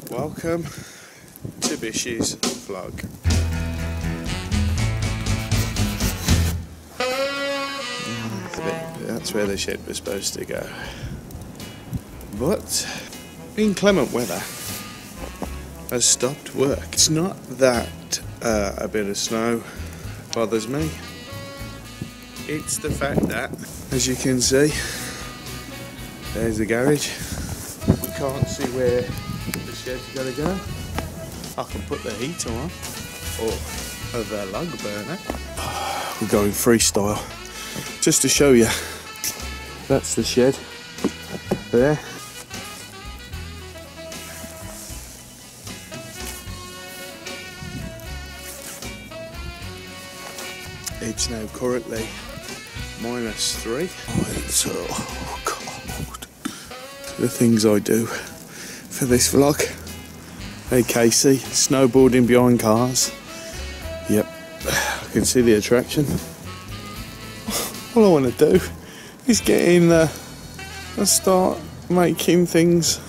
Welcome to Bishy's vlog. That's where the shed was supposed to go. But inclement weather has stopped work. It's not that a bit of snow bothers me. It's the fact that, as you can see, there's the garage. We can't see where the shed's got to go. I can put the heater on, or the log burner. We're going freestyle, just to show you. That's the shed there. It's now currently -3. Oh, it's so cold. The things I do for this vlog. Hey Casey, snowboarding behind cars. Yep, I can see the attraction. All I want to do is get in there and start making things